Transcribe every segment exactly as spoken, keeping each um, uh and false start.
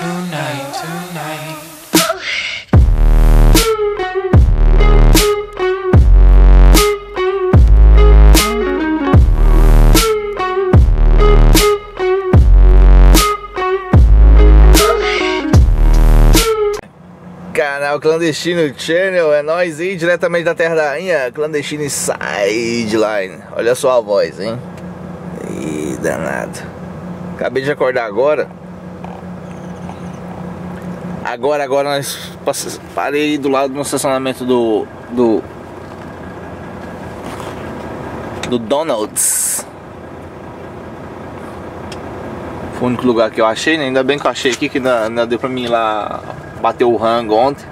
tonight, tonight. Canal Clandestino Channel, é nóis aí, diretamente da Terra da Rainha, Clandestino Sideline. Olha só a voz, hein? Ih, danado. Acabei de acordar agora. Agora, agora nós parei do lado do estacionamento do do do Donald's. Foi o único lugar que eu achei, né? Ainda bem que eu achei aqui, que ainda, ainda deu pra mim ir lá bater o rango ontem.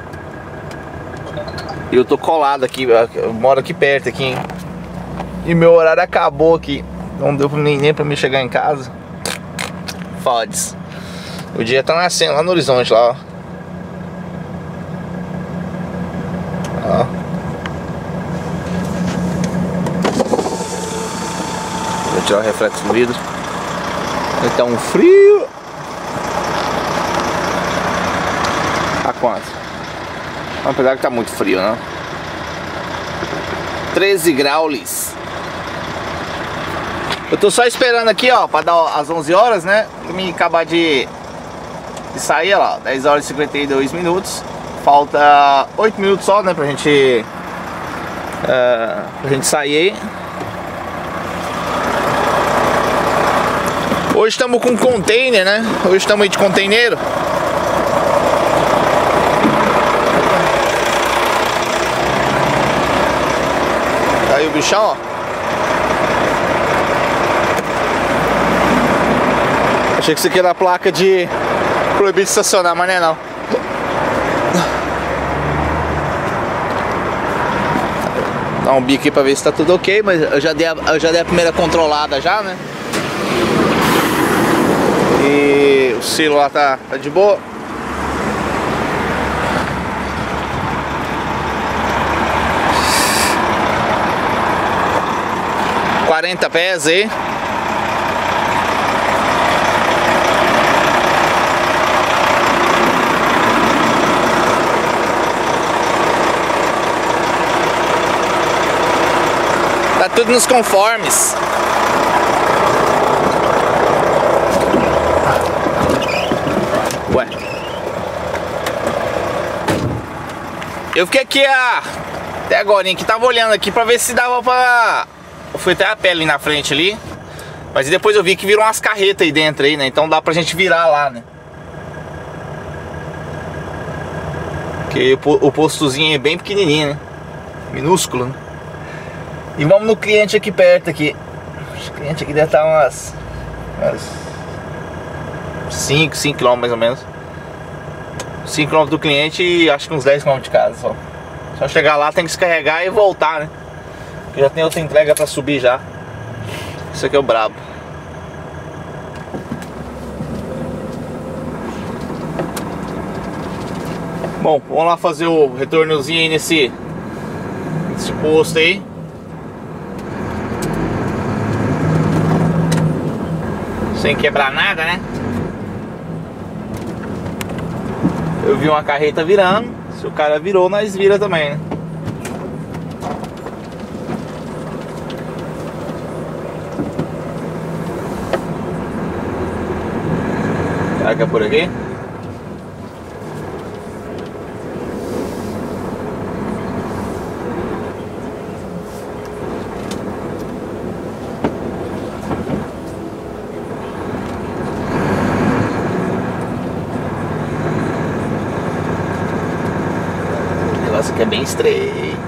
E eu tô colado aqui, eu moro aqui perto aqui, hein? E meu horário acabou aqui. Não deu nem, nem pra mim chegar em casa. Fodes. O dia tá nascendo lá no horizonte, lá, ó. Ó. Vou tirar o reflexo do vidro. Tá um frio. A quanto? Apesar que tá muito frio, né? treze graus. Eu tô só esperando aqui, ó, pra dar as onze horas, né? Pra mim acabar de, de sair, ó, dez horas e cinquenta e dois minutos. Falta oito minutos só, né, pra gente uh, pra gente sair aí. Hoje estamos com container, né? Hoje estamos aí de container. Tá aí o bichão, ó. Achei que isso aqui era a placa de proibido estacionar, mas não é não. Dá um bico aqui pra ver se tá tudo ok, mas eu já dei a, eu já dei a primeira controlada já, né? E o celular tá, tá de boa. quarenta pés aí. Tá tudo nos conformes. Ué. Eu fiquei aqui a... até agora, que tava olhando aqui pra ver se dava pra... Eu fui até a pé ali na frente ali. Mas depois eu vi que viram umas carretas aí dentro aí, né? Então dá pra gente virar lá, né? Porque o postozinho é bem pequenininho, né? Minúsculo, né? E vamos no cliente aqui perto aqui. O cliente aqui deve estar umas... umas cinco, cinco quilômetros mais ou menos. cinco quilômetros do cliente e acho que uns dez quilômetros de casa só. Só chegar lá, tem que descarregar e voltar, né? Já tem outra entrega pra subir já. Isso aqui é o brabo. Bom, vamos lá fazer o retornozinho aí nesse, nesse posto aí. Sem quebrar nada, né? Eu vi uma carreta virando. Se o cara virou, nós vira também, né? Será que é por aqui? O negócio aqui é bem estreito.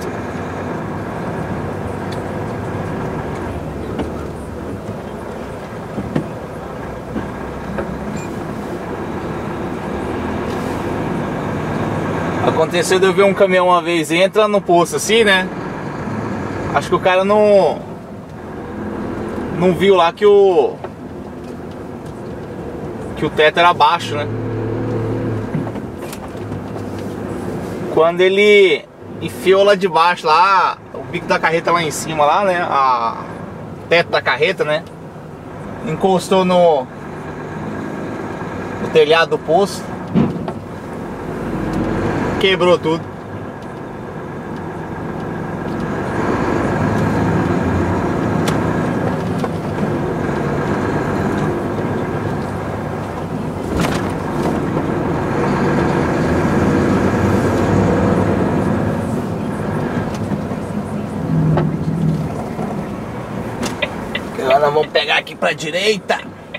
Aconteceu de eu ver um caminhão uma vez, entra no poço assim, né? Acho que o cara não não viu lá que o que o teto era baixo, né? Quando ele enfiou lá de baixo, lá, o bico da carreta lá em cima, lá, né? A teto da carreta, né? Encostou no, no telhado do poço. Quebrou tudo. Agora nós vamos pegar aqui pra direita.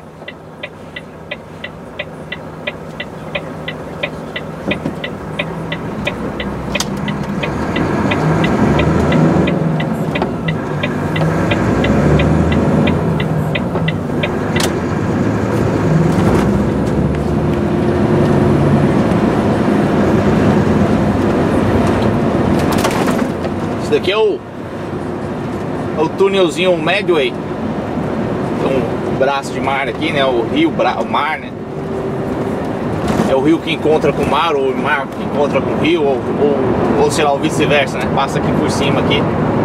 Esse daqui é o, é o túnelzinho Medway. Tem um braço de mar aqui, né? O rio, o mar, né? É o rio que encontra com o mar, ou o mar que encontra com o rio, ou, ou, ou sei lá, o vice-versa, né? Passa aqui por cima aqui.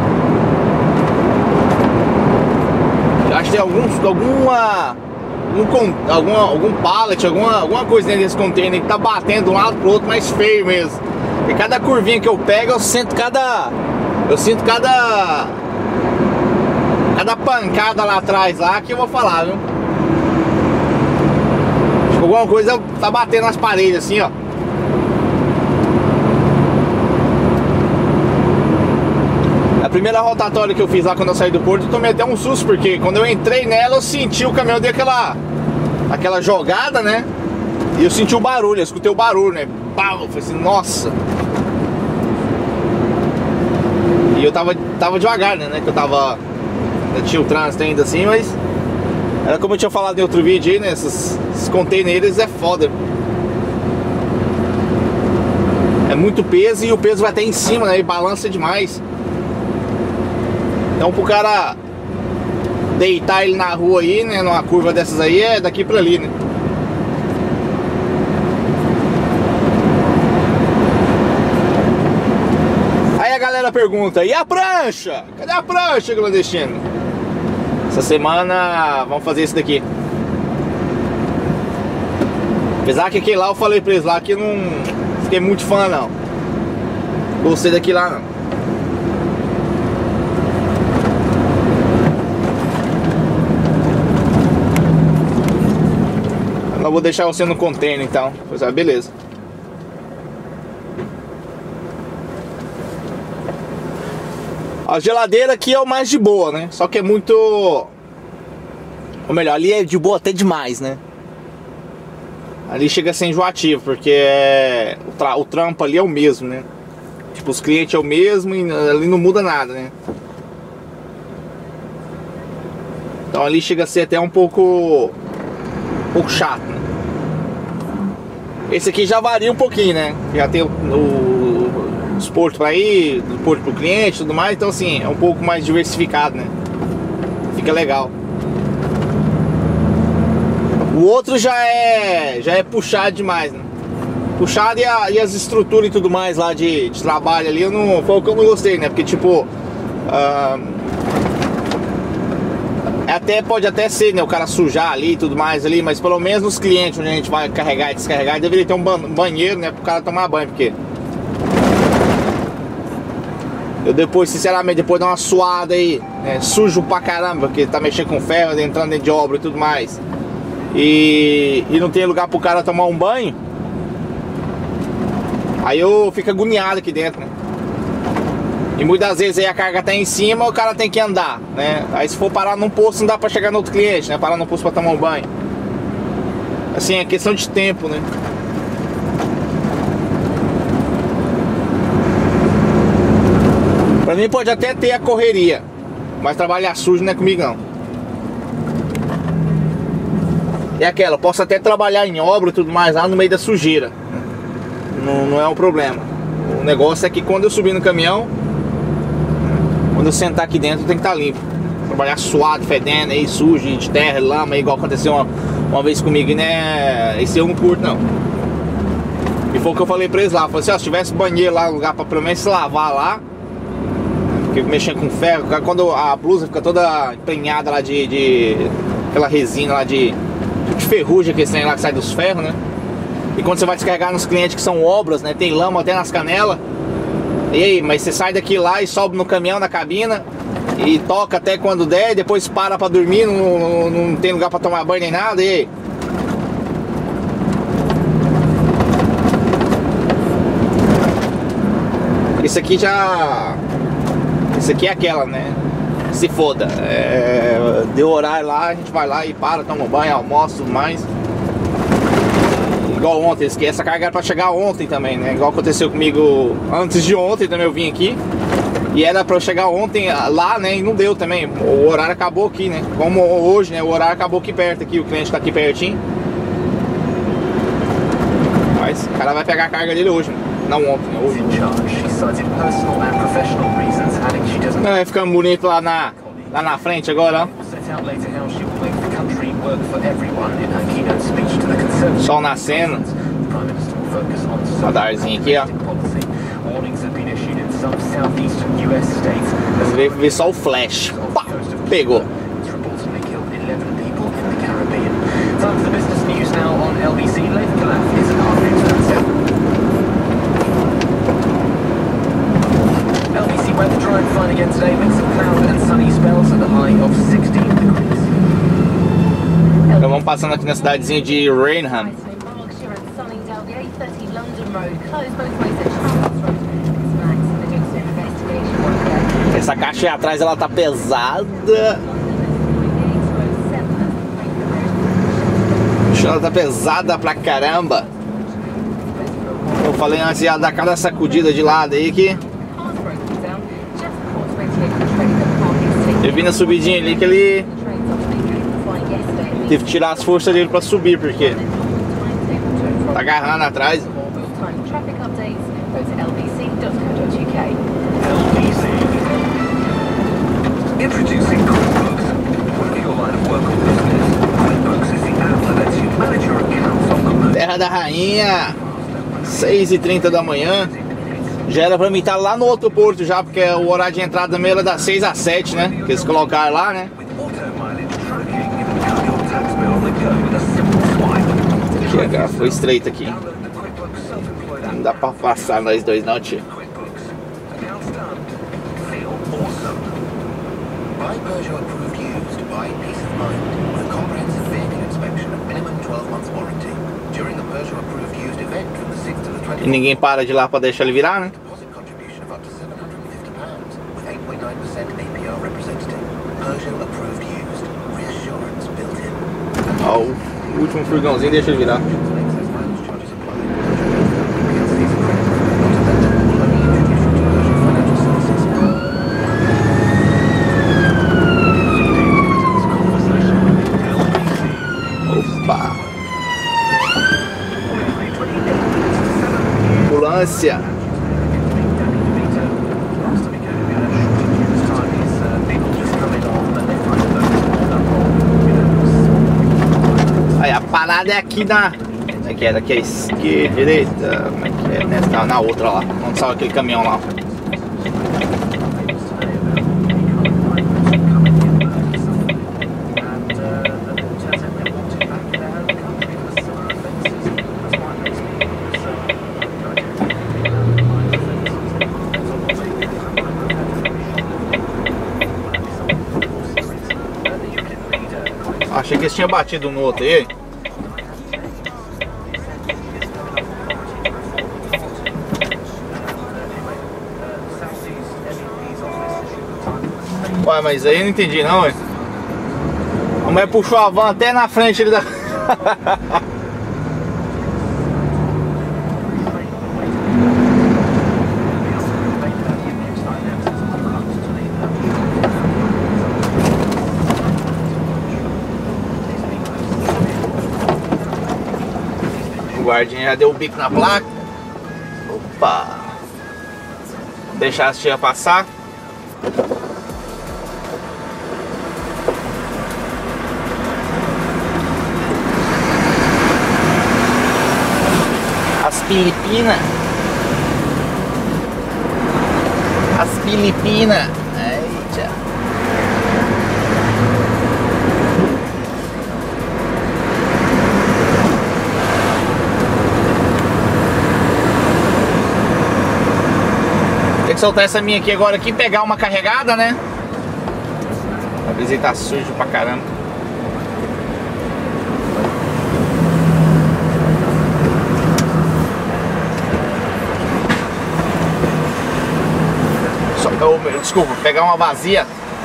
Eu acho que tem alguns, alguma, algum, alguma, algum pallet, alguma, alguma coisa dentro desse container que tá batendo de um lado pro outro, mais feio mesmo. E cada curvinha que eu pego, eu sinto cada... Eu sinto cada... Cada pancada lá atrás lá que eu vou falar, viu? Acho que alguma coisa tá batendo nas paredes assim, ó. A primeira rotatória que eu fiz lá quando eu saí do porto, eu tomei até um susto, porque quando eu entrei nela eu senti o caminhão deu aquela, aquela jogada, né? E eu senti o barulho, eu escutei o barulho, né? Pau, eu falei assim, nossa. E eu tava, tava devagar, né? Que eu tava... Eu tinha o trânsito ainda assim, mas... Era como eu tinha falado em outro vídeo aí, né? Esses, esses containers é foda. É muito peso e o peso vai até em cima, né? E balança demais. Então pro cara deitar ele na rua aí, né? Numa curva dessas aí, é daqui pra ali, né? Aí a galera pergunta, e a prancha? Cadê a prancha, clandestino? Essa semana vamos fazer isso daqui. Apesar que aquele lá eu falei pra eles lá que eu não fiquei muito fã não. Gostei daqui lá não. Eu vou deixar você no container então. Pois é, beleza. A geladeira aqui é o mais de boa, né? Só que é muito... Ou melhor, ali é de boa até demais, né? Ali chega a ser enjoativo, porque é... o, tra... o trampo ali é o mesmo, né? Tipo, os clientes é o mesmo e ali não muda nada, né? Então ali chega a ser até um pouco... Um pouco chato, né? Esse aqui já varia um pouquinho, né? Já tem o... o... os portos para ir, do porto pro cliente e tudo mais, então assim, é um pouco mais diversificado, né? Fica legal. O outro já é já é puxado demais, né? Puxado e, a, e as estruturas e tudo mais lá de, de trabalho ali, eu não, foi o que eu não gostei, né? Porque tipo, uh, até, pode até ser, né? O cara sujar ali e tudo mais ali, mas pelo menos nos clientes onde a gente vai carregar e descarregar, deveria ter um banheiro, né? Pro cara tomar banho, porque... Eu depois, sinceramente, depois dá uma suada aí, né, sujo pra caramba, porque tá mexendo com ferro, entrando dentro de obra e tudo mais. E, e não tem lugar pro cara tomar um banho. Aí eu fico agoniado aqui dentro, né? E muitas vezes aí a carga tá em cima, o cara tem que andar, né? Aí se for parar num posto, não dá pra chegar no outro cliente, né? Parar num posto pra tomar um banho. Assim, é questão de tempo, né? Pra mim pode até ter a correria, mas trabalhar sujo não é comigo não. É aquela, posso até trabalhar em obra e tudo mais lá no meio da sujeira. Não, não é um problema. O negócio é que quando eu subir no caminhão, quando eu sentar aqui dentro, tem que estar limpo. Trabalhar suado, fedendo aí, sujo, de terra, lama, igual aconteceu uma, uma vez comigo, né? Esse eu não curto não. E foi o que eu falei pra eles lá. Falei assim, ó, se tivesse banheiro lá, lugar pra pelo menos se lavar lá, porque mexendo com ferro, quando a blusa fica toda empenhada lá de, de aquela resina lá de, de de ferrugem que esse trem lá que sai dos ferros, né? E quando você vai descarregar nos clientes que são obras, né? Tem lama até nas canelas. E aí, mas você sai daqui lá e sobe no caminhão, na cabina, e toca até quando der, e depois para pra dormir, não, não, não tem lugar pra tomar banho nem nada, e aí? Isso aqui já... Isso aqui é aquela, né? Se foda. É... Deu horário lá, a gente vai lá e para, toma banho, almoça, tudo mais. Igual ontem, essa carga era pra chegar ontem também, né? Igual aconteceu comigo antes de ontem também, eu vim aqui. E era pra eu chegar ontem lá, né? E não deu também. O horário acabou aqui, né? Como hoje, né? O horário acabou aqui perto, aqui. O cliente tá aqui pertinho. Mas o cara vai pegar a carga dele hoje, né? Não ontem, né? Hoje. Não, vai ficando bonito lá na, lá na frente agora, ó. Sol nascendo. Radarzinho aqui, ó. Vê, vê só o flash. Pá, pegou. Então vamos passando aqui na cidadezinha de Rainham. Essa caixa aí atrás ela tá pesada. Ela tá pesada pra caramba. Eu falei antes, ia dar cada sacudida de lado aí que eu vi na subidinha ali que ele teve que tirar as forças dele pra subir, porque tá agarrando atrás. Introducing QuickBooks. Whatever your line of work or business, QuickBooks is the app that lets you manage your accounts on the move. Terra da Rainha, seis e trinta da manhã. Já era pra mim estar lá no outro porto já, porque o horário de entrada também era das seis às sete, né? Que eles colocaram lá, né? Aqui, agora foi estreito aqui. Não dá pra passar nós dois não, tio. Buy Peugeot approved used, buy peace of mind with a comprehensive vehicle inspection and minimum twelve months warranty. During the Peugeot approved used event from the sixth to the twentieth. E ninguém para de lá pra deixar ele virar, né? Deposit contribution of up to seven hundred fifty pounds with eight point nine percent A P R representative. Peugeot approved used. Reassurance built in. Ó, o último furgãozinho deixa ele virar. Ambulância. Aí a parada é aqui na... Aqui é daqui à esquerda, direita. Como é que é? Nessa, na outra lá. Onde saiu aquele caminhão lá. Achei que eles tinham batido no outro aí. Ué, mas aí eu não entendi não, ué. A mulher puxou a van até na frente ali da... O guardinha já deu o bico na placa. Opa! Deixar a tia passar. As Filipinas. As Filipinas. Eita. soltar essa minha aqui agora aqui, pegar uma carregada, né? A brisa tá sujo pra caramba. Só, eu, desculpa, pegar uma vazia.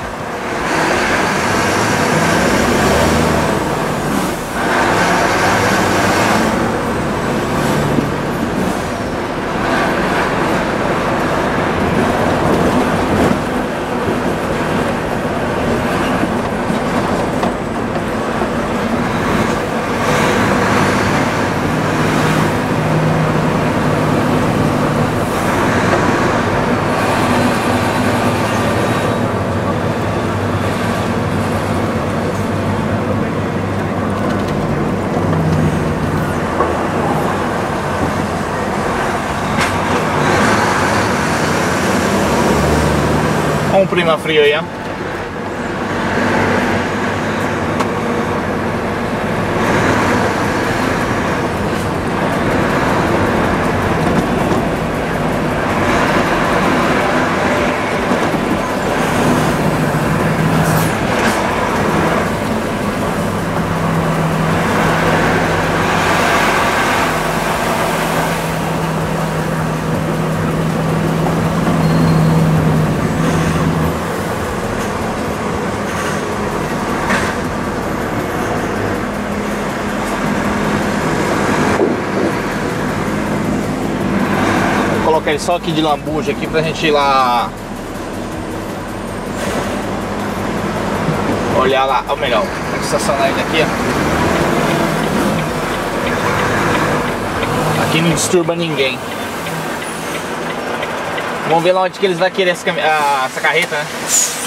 Um prima frio aí, ó. Colocar ele só aqui de lambuja aqui pra gente ir lá olhar lá, ou melhor, estacionar ele aqui, ó. Aqui não disturba ninguém. Vamos ver lá onde que eles vão querer essa, essa carreta, né?